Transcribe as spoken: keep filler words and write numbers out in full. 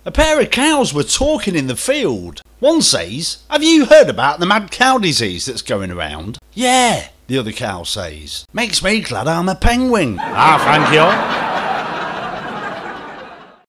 A pair of cows were talking in the field. One says, "Have you heard about the mad cow disease that's going around?" "Yeah," the other cow says. "Makes me glad I'm a penguin." "Ah, thank you."